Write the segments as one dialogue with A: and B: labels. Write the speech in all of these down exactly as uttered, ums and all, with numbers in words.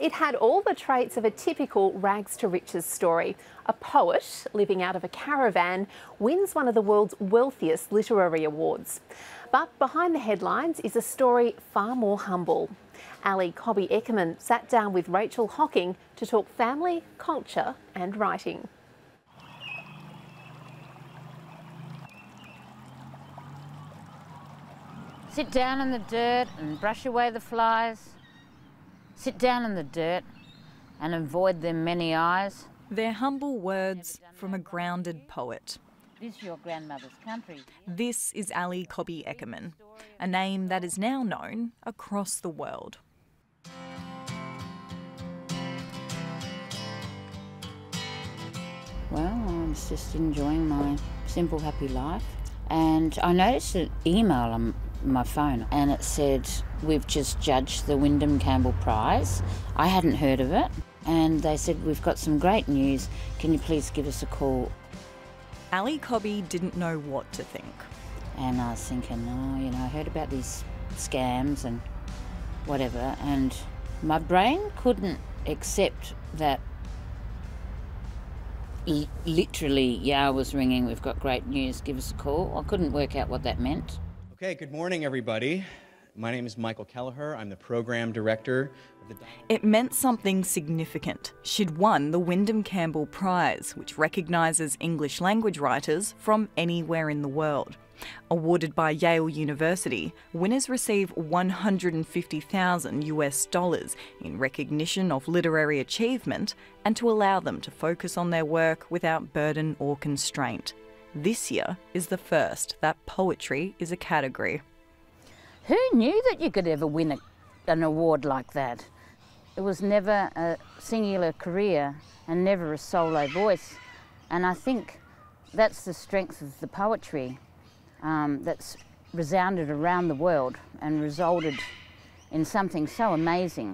A: It had all the traits of a typical rags to riches story. A poet living out of a caravan wins one of the world's wealthiest literary awards. But behind the headlines is a story far more humble. Ali Cobby Eckermann sat down with Rachael Hocking to talk family, culture and writing.
B: Sit down in the dirt and brush away the flies. Sit down in the dirt and avoid them many eyes.
C: They're humble words from a grounded poet.
B: This is your grandmother's country.
C: This is Ali Cobby Eckermann, a name that is now known across the world.
B: Well, I was just enjoying my simple, happy life. And I noticed an email on my phone and it said, "We've just judged the Wyndham Campbell Prize." I hadn't heard of it. And they said, "We've got some great news. Can you please give us a call?"
C: Ali Cobby didn't know what to think.
B: And I was thinking, oh, you know, I heard about these scams and whatever, and my brain couldn't accept that l literally, yeah, I was ringing, "We've got great news, give us a call." I couldn't work out what that meant.
D: Okay, good morning, everybody. My name is Michael Kelleher. I'm the program director of the...
C: It meant something significant. She'd won the Wyndham Campbell Prize, which recognises English language writers from anywhere in the world. Awarded by Yale University, winners receive one hundred fifty thousand US dollars in recognition of literary achievement and to allow them to focus on their work without burden or constraint. This year is the first that poetry is a category.
B: Who knew that you could ever win a, an award like that? It was never a singular career and never a solo voice. And I think that's the strength of the poetry um, that's resounded around the world and resulted in something so amazing.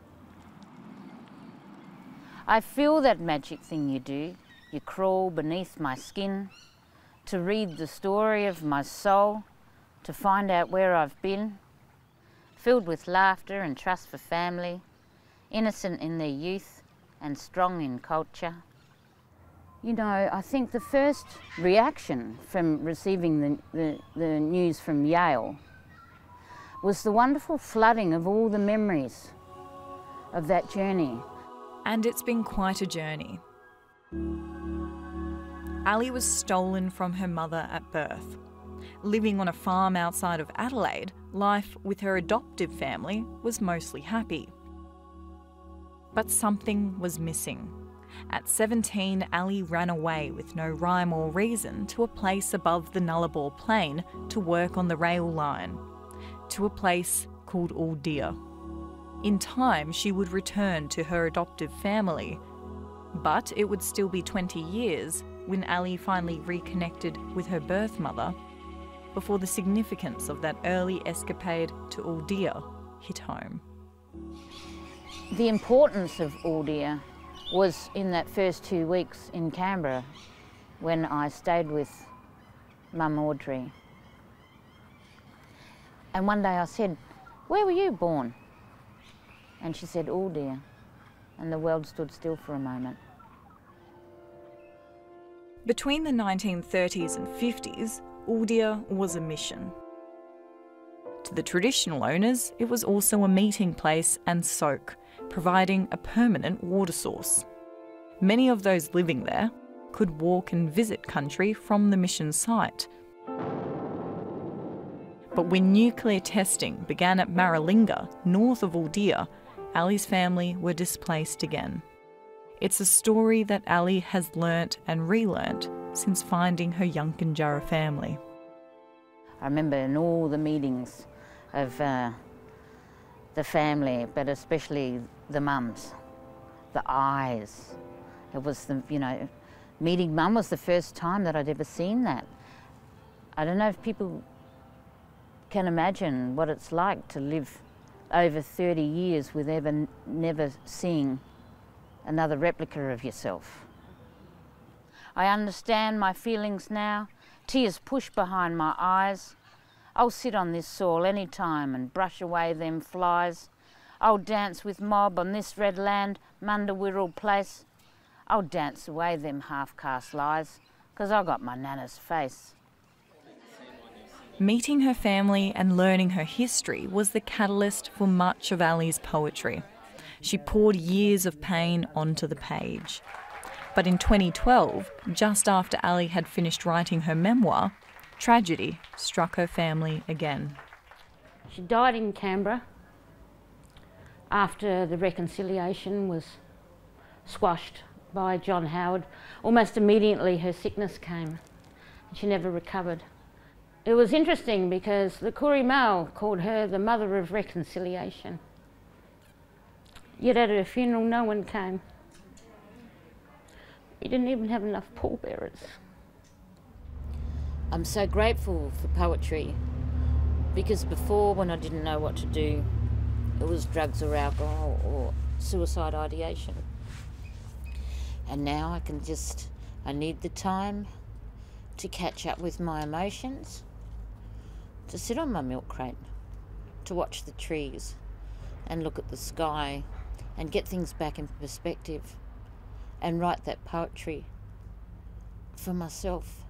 B: I feel that magic thing you do. You crawl beneath my skin to read the story of my soul, to find out where I've been, filled with laughter and trust for family, innocent in their youth and strong in culture. You know, I think the first reaction from receiving the, the, the news from Yale was the wonderful flooding of all the memories of that journey.
C: And it's been quite a journey. Ali was stolen from her mother at birth. Living on a farm outside of Adelaide, life with her adoptive family was mostly happy. But something was missing. At seventeen, Ali ran away with no rhyme or reason to a place above the Nullarbor Plain to work on the rail line, to a place called Aldeer. In time, she would return to her adoptive family, but it would still be twenty years when Ali finally reconnected with her birth mother before the significance of that early escapade to Aldeer hit home.
B: The importance of Aldeer was in that first two weeks in Canberra when I stayed with Mum Audrey. And one day I said, "Where were you born?" And she said, "Aldeer." And the world stood still for a moment.
C: Between the nineteen thirties and fifties, Aldeer was a mission. To the traditional owners, it was also a meeting place and soak, providing a permanent water source. Many of those living there could walk and visit country from the mission site. But when nuclear testing began at Maralinga, north of Aldeer, Ali's family were displaced again. It's a story that Ali has learnt and relearnt since finding her Yunkinjara family.
B: I remember in all the meetings of uh, the family, but especially the mums, the eyes. It was the, you know, meeting Mum was the first time that I'd ever seen that. I don't know if people can imagine what it's like to live over thirty years with ever never seeing another replica of yourself. I understand my feelings now. Tears push behind my eyes. I'll sit on this soil any time and brush away them flies. I'll dance with mob on this red land, Mundawirral place. I'll dance away them half-caste lies, 'cause I got my nana's face.
C: Meeting her family and learning her history was the catalyst for much of Ali's poetry. She poured years of pain onto the page. But in twenty twelve, just after Ali had finished writing her memoir, tragedy struck her family again.
B: She died in Canberra after the reconciliation was squashed by John Howard. Almost immediately her sickness came and she never recovered. It was interesting because the Koori Mail called her the mother of reconciliation. Yet at her funeral no one came. We didn't even have enough pallbearers. I'm so grateful for poetry because before, when I didn't know what to do, it was drugs or alcohol or suicide ideation. And now I can just, I need the time to catch up with my emotions, to sit on my milk crate, to watch the trees and look at the sky and get things back in perspective and write that poetry for myself.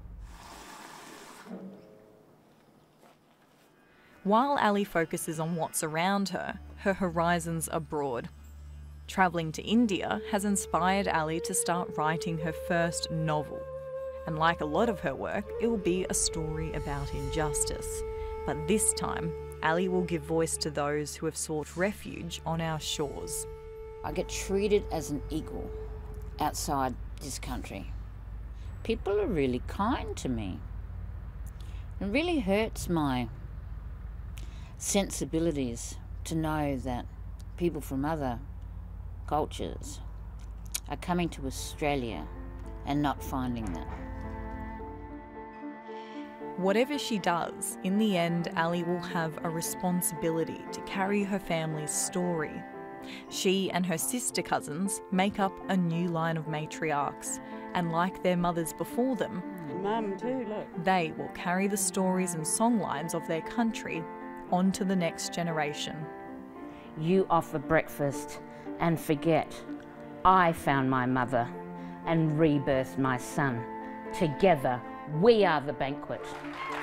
C: While Ali focuses on what's around her, her horizons are broad. Travelling to India has inspired Ali to start writing her first novel. And like a lot of her work, it will be a story about injustice. But this time, Ali will give voice to those who have sought refuge on our shores.
B: I get treated as an equal outside this country. People are really kind to me. It really hurts my sensibilities to know that people from other cultures are coming to Australia and not finding that.
C: Whatever she does, in the end, Ali will have a responsibility to carry her family's story. She and her sister cousins make up a new line of matriarchs, and like their mothers before them,
E: Mum too, look.
C: They will carry the stories and songlines of their country onto the next generation.
B: You offer breakfast and forget, I found my mother and rebirthed my son. Together, we are the banquet.